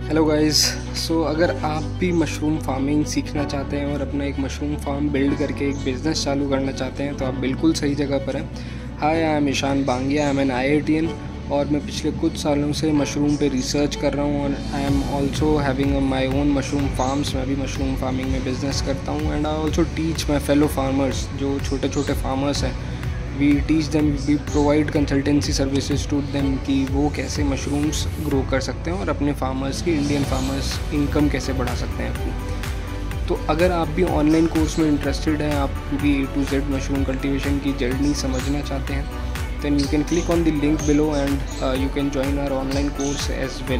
Hello guys. अगर आप भी मशरूम फार्मिंग सीखना चाहते हैं और अपना एक मशरूम फार्म बिल्ड करके एक बिज़नेस चालू करना चाहते हैं तो आप बिल्कुल सही जगह पर हैं। Hi, I am Ishaan Bangia, I am an IITian और मैं पिछले कुछ सालों से मशरूम पे रिसर्च कर रहा हूँ और I am also having my own mushroom farms. मैं भी मशरूम फार्मिंग में बिज़नेस करता हूँ and I also teach my fellow farmers, जो छोटे छोटे फार्मर्स हैं। We teach them, we provide consultancy services to them कि वो कैसे मशरूम्स ग्रो कर सकते हैं और अपने फार्मर्स की, इंडियन फार्मर्स इनकम कैसे बढ़ा सकते हैं अपनी। तो अगर आप भी ऑनलाइन कोर्स में इंटरेस्टेड हैं, आप भी A to Z mushroom cultivation की जर्नी समझना चाहते हैं, then you can click on the link below and you can join our online course as well.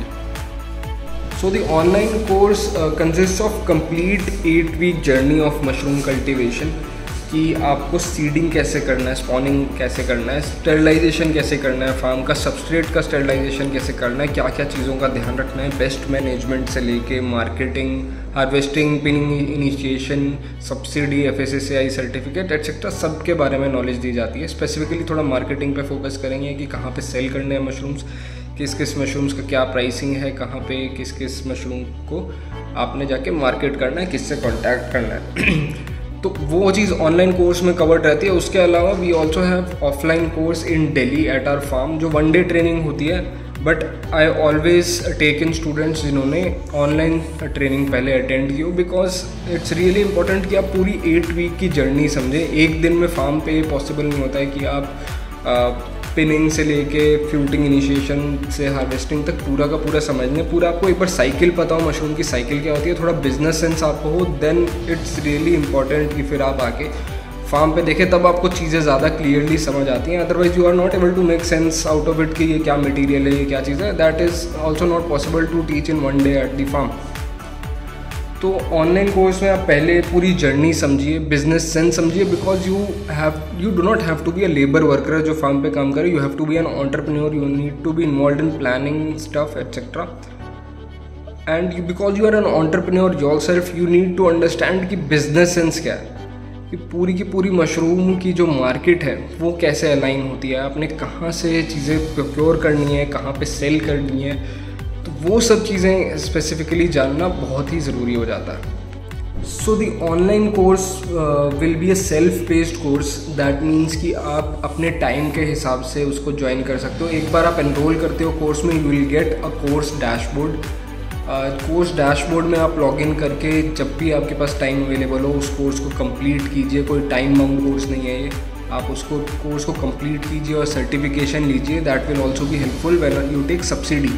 So the online course consists of complete 8-week journey of mushroom cultivation कि आपको seeding कैसे करना है, spawning कैसे करना है, sterilization कैसे करना है, फार्म का सबस्ट्रेट का स्टरलाइजेशन कैसे करना है, क्या क्या चीज़ों का ध्यान रखना है, बेस्ट मैनेजमेंट से लेके marketing, harvesting, pinning initiation, subsidy, FSSAI certificate etcetera, सब के बारे में नॉलेज दी जाती है। स्पेसिफिकली थोड़ा मार्केटिंग पे फोकस करेंगे कि कहाँ पे सेल करने हैं मशरूम्स, किस किस मशरूम्स का क्या प्राइसिंग है, कहाँ पे किस किस मशरूम को आपने जाके मार्केट करना है, किससे कॉन्टैक्ट करना है तो वो चीज़ ऑनलाइन कोर्स में कवर्ड रहती है। उसके अलावा we also have offline course in Delhi at our farm, जो 1 डे ट्रेनिंग होती है। But I always take in students जिन्होंने ऑनलाइन ट्रेनिंग पहले अटेंड की हो, बिकॉज इट्स रियली इंपॉर्टेंट कि आप पूरी 8 वीक की जर्नी समझें। एक दिन में फार्म पे पॉसिबल नहीं होता है कि आप पिनिंग से लेके फ्रूटिंग इनिशिएशन से हार्वेस्टिंग तक पूरा का पूरा समझ लें, पूरा आपको एक बार साइकिल पता हो, मशरूम की साइकिल क्या होती है, थोड़ा बिजनेस सेंस आपको हो, देन इट्स रियली इंपॉर्टेंट कि फिर आप आके फार्म पे देखें, तब आपको चीज़ें ज़्यादा क्लियरली समझ आती हैं। Otherwise you are not able to make sense out of it कि ये क्या मटीरियल है, ये क्या चीज़ है। That is also not possible to teach in 1 day at the farm. तो ऑनलाइन कोर्स में आप पहले पूरी जर्नी समझिए, बिजनेस सेंस समझिए, because you do not have to be a labour worker जो फार्म पे काम करे। You have to be an entrepreneur, you need to be involve in planning stuff etcetera and because you are an entrepreneur yourself, you need to understand कि business sense क्या है, कि पूरी की पूरी मशरूम की जो मार्केट है वो कैसे अलाइन होती है, आपने कहाँ से चीज़ें प्रोक्योर करनी है, कहाँ पे सेल करनी है, तो वो सब चीज़ें स्पेसिफिकली जानना बहुत ही ज़रूरी हो जाता है। So the online course will be a self paced course. That means कि आप अपने टाइम के हिसाब से उसको ज्वाइन कर सकते हो। एक बार आप एनरोल करते हो कोर्स में, you will get a course dashboard. Course dashboard में आप लॉगिन करके जब भी आपके पास टाइम अवेलेबल हो उस कोर्स को कंप्लीट कीजिए। कोई टाइम बाउंड कोर्स नहीं है ये, आप उसको कोर्स को कंप्लीट कीजिए और सर्टिफिकेशन लीजिए। That will also be helpful when you take subsidy.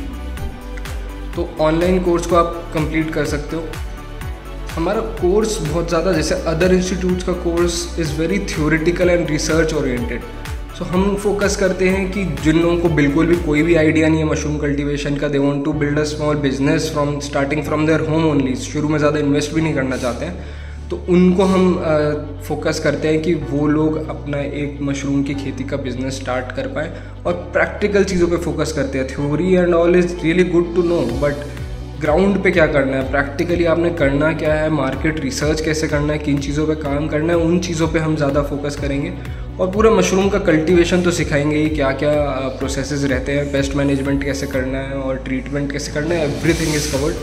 तो ऑनलाइन कोर्स को आप कंप्लीट कर सकते हो। हमारा कोर्स बहुत ज़्यादा, जैसे अदर इंस्टीट्यूट्स का course is very theoretical and research oriented. So हम फोकस करते हैं कि जिन लोगों को बिल्कुल भी कोई भी आइडिया नहीं है मशरूम कल्टीवेशन का, they want to build a small business from starting from their home only, शुरू में ज़्यादा इन्वेस्ट भी नहीं करना चाहते हैं, तो उनको हम फोकस करते हैं कि वो लोग अपना एक मशरूम की खेती का बिजनेस स्टार्ट कर पाएँ और प्रैक्टिकल चीज़ों पे फोकस करते हैं। Theory and all is really good to know, but ground पे क्या करना है, प्रैक्टिकली आपने करना क्या है, मार्केट रिसर्च कैसे करना है, किन चीज़ों पे काम करना है, उन चीज़ों पे हम ज़्यादा फोकस करेंगे। और पूरा मशरूम का कल्टीवेशन तो सिखाएंगे ही, क्या क्या प्रोसेसेस रहते हैं, पेस्ट मैनेजमेंट कैसे करना है और ट्रीटमेंट कैसे करना है, एवरीथिंग इज़ कवर्ड।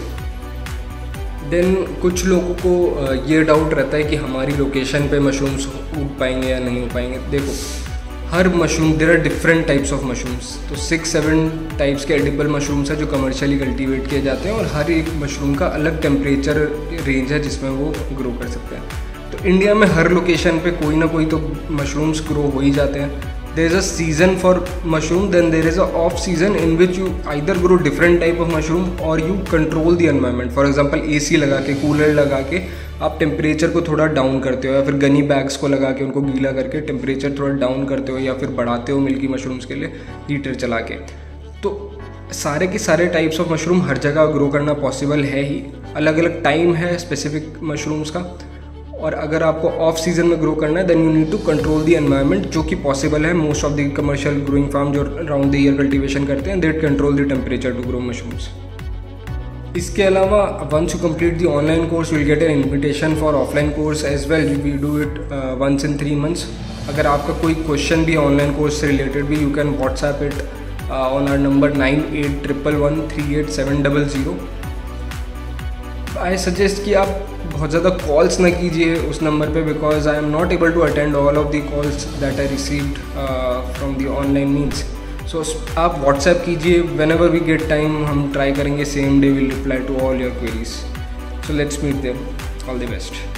देन कुछ लोगों को ये डाउट रहता है कि हमारी लोकेशन पे मशरूम्स उग पाएंगे या नहीं उग पाएंगे। देखो, हर mushroom, there are different types of mushrooms, तो 6-7 टाइप्स के एडिबल मशरूम्स हैं जो कमर्शियली कल्टीवेट किए जाते हैं और हर एक मशरूम का अलग टेम्परेचर रेंज है जिसमें वो ग्रो कर सकते हैं। तो इंडिया में हर लोकेशन पे कोई ना कोई तो मशरूम्स ग्रो हो ही जाते हैं। there is a season for mushroom, then there is a off season in which you either grow different type of mushroom or you control the environment. For example, AC लगा के, cooler लगा के आप temperature को थोड़ा down करते हो, या फिर गनी बैग्स को लगा के उनको गीला करके टेम्परेचर थोड़ा डाउन करते हो, या फिर बढ़ाते हो मिल्की मशरूम्स के लिए हीटर चला के। तो सारे के सारे टाइप्स ऑफ मशरूम हर जगह ग्रो करना पॉसिबल है ही, अलग अलग टाइम है स्पेसिफिक मशरूम्स का। और अगर आपको ऑफ सीजन में ग्रो करना है then you need to control the environment, जो कि पॉसिबल है। Most of the commercial growing farm जो अराउंड द ईयर कल्टीवेशन करते हैं, that control the temperature to grow mushrooms. इसके अलावा once you complete the online course will get an invitation for offline course as well. We do it once in 3 months। अगर आपका कोई question भी online course से related भी, you can WhatsApp it on our number 9811138700 I suggest कि आप बहुत ज़्यादा कॉल्स ना कीजिए उस नंबर पे, because I am not able to attend all of the calls that I received from the online means. So आप व्हाट्सएप कीजिए, whenever we get time हम ट्राई करेंगे, same day will reply to all your queries. So let's meet there, all the best.